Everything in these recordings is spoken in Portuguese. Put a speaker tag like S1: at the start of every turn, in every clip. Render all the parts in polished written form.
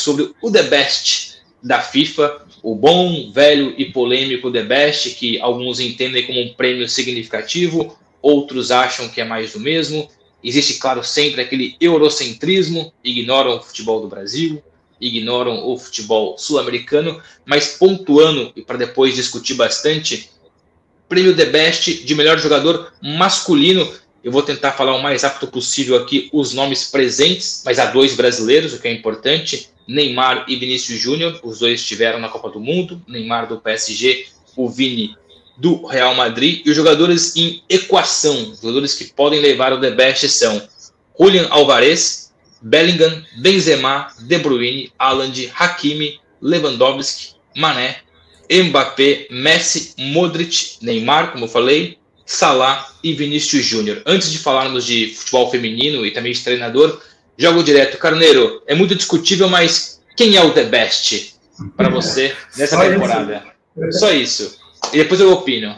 S1: sobre o The Best da FIFA, o bom, velho e polêmico The Best, que alguns entendem como um prêmio significativo, outros acham que é mais do mesmo. Existe, claro, sempre aquele eurocentrismo, ignoram o futebol do Brasil, ignoram o futebol sul-americano, mas pontuando, e para depois discutir bastante, prêmio The Best de melhor jogador masculino. Eu vou tentar falar o mais rápido possível aqui os nomes presentes, mas há 2 brasileiros, o que é importante, Neymar e Vinícius Júnior, os 2 estiveram na Copa do Mundo, Neymar do PSG, o Vini do Real Madrid, e os jogadores em equação, jogadores que podem levar o The Best são Julián Álvarez, Bellingham, Benzema, De Bruyne, Haaland, Hakimi, Lewandowski, Mané, Mbappé, Messi, Modric, Neymar, como eu falei, Salah e Vinícius Júnior. Antes de falarmos de futebol feminino e também de treinador, jogo direto. Carneiro, é muito discutível, mas quem é o The Best para você nessa temporada? Só isso. E depois eu opino.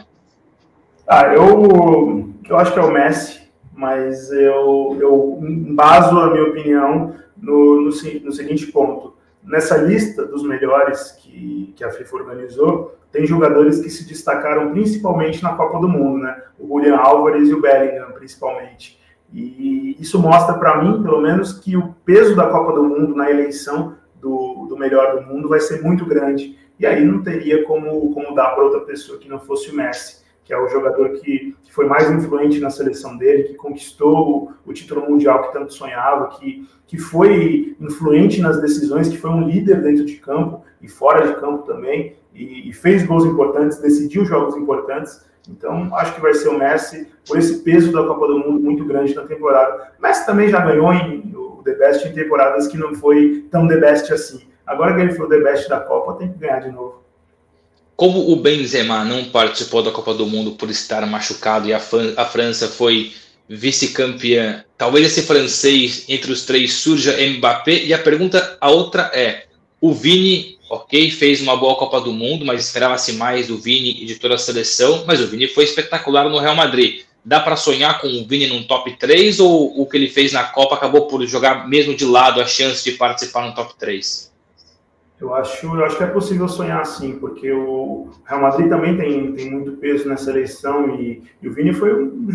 S2: Eu acho que é o Messi, mas eu embaso a minha opinião no seguinte ponto. Nessa lista dos melhores que a FIFA organizou, tem jogadores que se destacaram principalmente na Copa do Mundo, né? O Julián Álvarez e o Bellingham, principalmente. E isso mostra para mim, pelo menos, que o peso da Copa do Mundo na eleição do melhor do mundo vai ser muito grande. E aí não teria como dar para outra pessoa que não fosse o Messi, que é o jogador que foi mais influente na seleção dele, que conquistou o título mundial que tanto sonhava, que foi influente nas decisões, que foi um líder dentro de campo e fora de campo também, e fez gols importantes, decidiu jogos importantes. Então, acho que vai ser o Messi, por esse peso da Copa do Mundo muito grande na temporada. O Messi também já ganhou o The Best em temporadas que não foi tão The Best assim. Agora que ele foi o The Best da Copa, tem que ganhar de novo.
S1: Como o Benzema não participou da Copa do Mundo por estar machucado e a França foi vice-campeã, talvez esse francês entre os 3 surja Mbappé. E a outra é, o Vini, ok, fez uma boa Copa do Mundo, mas esperava-se mais do Vini e de toda a seleção, mas o Vini foi espetacular no Real Madrid. Dá para sonhar com o Vini num top 3 ou o que ele fez na Copa acabou por jogar mesmo de lado a chance de participar no top 3?
S2: Eu acho que é possível sonhar assim, porque o Real Madrid também tem muito peso nessa eleição e o Vini foi um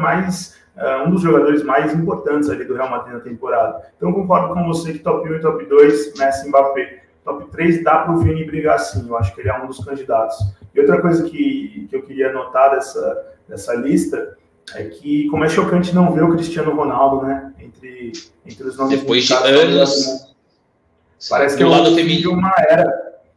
S2: dos jogadores mais importantes ali do Real Madrid na temporada. Então eu concordo com você que top 1 e top 2, Messi e Mbappé. Top 3 dá para o Vini brigar sim, eu acho que ele é um dos candidatos. E outra coisa que eu queria notar dessa lista é que como é chocante não ver o Cristiano Ronaldo, né, entre os nomes.
S1: Depois de anos.
S2: Parece que é
S1: lado feminino
S2: uma era.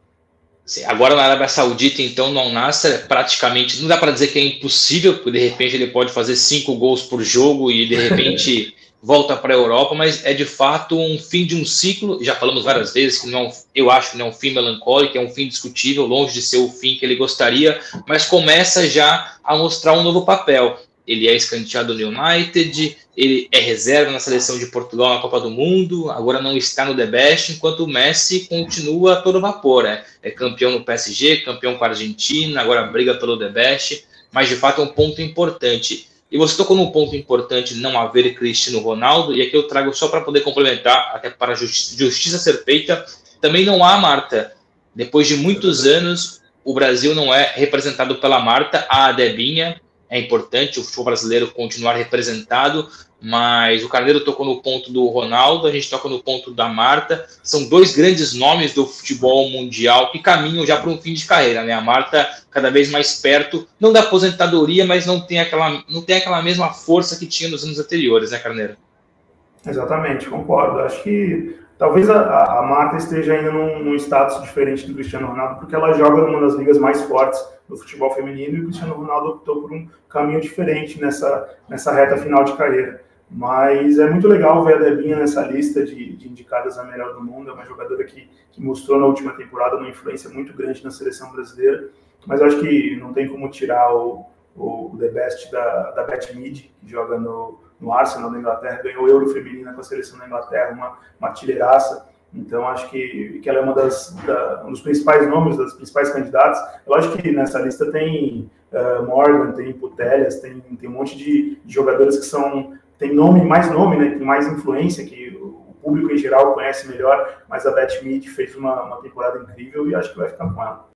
S1: Sim, agora na Arábia Saudita, então, no Al-Nassr, praticamente, não dá para dizer que é impossível, porque de repente ele pode fazer 5 gols por jogo e de repente volta para a Europa, mas é de fato um fim de um ciclo. Já falamos várias vezes que eu acho que não é um fim melancólico, é um fim discutível, longe de ser o fim que ele gostaria, mas começa já a mostrar um novo papel. Ele é escanteado no United, ele é reserva na seleção de Portugal na Copa do Mundo, agora não está no The Best, enquanto o Messi continua a todo vapor. É campeão no PSG, campeão com a Argentina, agora briga pelo The Best, mas de fato é um ponto importante. E você tocou num ponto importante, não haver Cristiano Ronaldo, e aqui eu trago só para poder complementar, até para a justiça ser feita, também não há Marta. Depois de muitos anos, o Brasil não é representado pela Marta, a Debinha. É importante o futebol brasileiro continuar representado, mas o Carneiro tocou no ponto do Ronaldo, a gente toca no ponto da Marta. São 2 grandes nomes do futebol mundial que caminham já para um fim de carreira, né? A Marta cada vez mais perto, não da aposentadoria, mas não tem aquela mesma força que tinha nos anos anteriores, né, Carneiro?
S2: Exatamente, concordo. Acho que talvez a Marta esteja ainda num status diferente do Cristiano Ronaldo, porque ela joga numa das ligas mais fortes do futebol feminino e o Cristiano Ronaldo optou por um caminho diferente nessa reta final de carreira. Mas é muito legal ver a Debinha nessa lista de indicadas a melhor do mundo. É uma jogadora que mostrou na última temporada uma influência muito grande na seleção brasileira. Mas eu acho que não tem como tirar o The Best da Beth Mead, que joga no Arsenal da Inglaterra, ganhou Euro feminina com a seleção da Inglaterra, uma artilheiraça. Então, acho que ela é um dos principais nomes, das principais candidatas. Eu acho que nessa lista tem Morgan, tem Putellas, tem um monte de jogadores que tem mais nome, né, tem mais influência, que o público em geral conhece melhor, mas a Beth Mead fez uma temporada incrível e acho que vai ficar com ela.